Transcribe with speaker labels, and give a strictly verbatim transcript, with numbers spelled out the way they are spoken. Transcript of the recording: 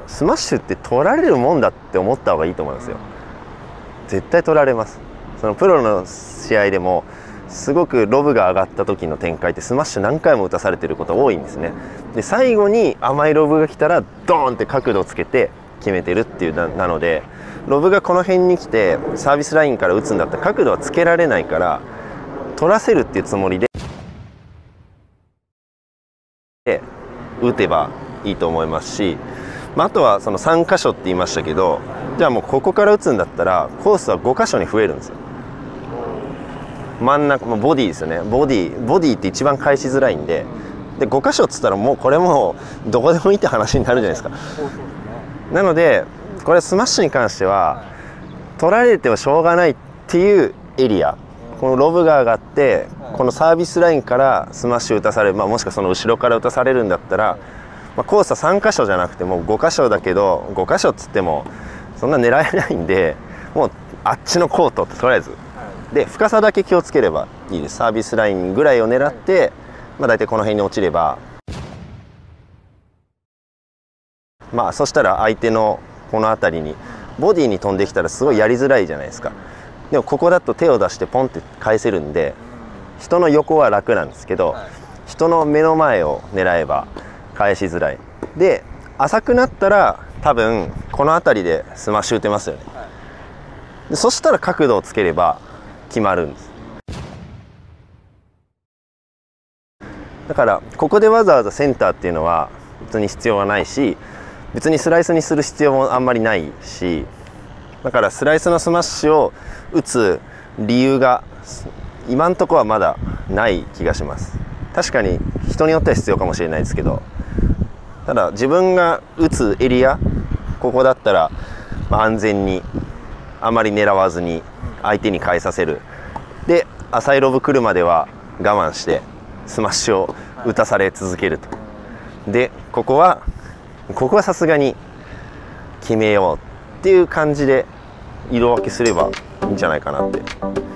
Speaker 1: スマッシュって取られるもんだって思った方がいいと思いますよ。絶対取られます。そのプロの試合でもすごくロブが上がった時の展開ってスマッシュ何回も打たされてること多いんですね。で最後に甘いロブが来たらドーンって角度をつけて決めてるっていう な, なのでロブがこの辺に来てサービスラインから打つんだったら角度はつけられないから取らせるっていうつもりで打てばいいと思いますし、まあ、あとはそのさん箇所って言いましたけど、じゃあもうここから打つんだったらコースはご箇所に増えるんですよ。真ん中もボディですよね。ボディボディって一番返しづらいんで、でご箇所っつったらもうこれもうどこでもいいって話になるじゃないですか。なのでこれスマッシュに関しては取られてもしょうがないっていうエリア、このロブが上がってこのサービスラインからスマッシュ打たされる、まあ、もしくはその後ろから打たされるんだったら、まあ、コースはさん箇所じゃなくてもうご箇所だけど、ご箇所っつってもそんな狙えないんで、もうあっちのコートってとりあえずで深さだけ気をつければいいです。サービスラインぐらいを狙って、まあ、大体この辺に落ちれば、まあそしたら相手のこの辺りにボディに飛んできたらすごいやりづらいじゃないですか。でもここだと手を出してポンって返せるんで人の横は楽なんですけど、人の目の前を狙えば返しづらい。で浅くなったら多分この辺りでスマッシュ打てますよね。でそしたら角度をつければ決まるんです。だからここでわざわざセンターっていうのは別に必要はないし、別にスライスにする必要もあんまりないし、だからスライスのスマッシュを打つ理由が今んとこはまだない気がします。確かに人によっては必要かもしれないですけど、ただ自分が打つエリア、ここだったらまあ安全にあまり狙わずに相手に返させる。で浅いロブ来るまでは我慢してスマッシュを打たされ続けると。でここはここはさすがに決めようっていう感じで色分けすればいいんじゃないかなって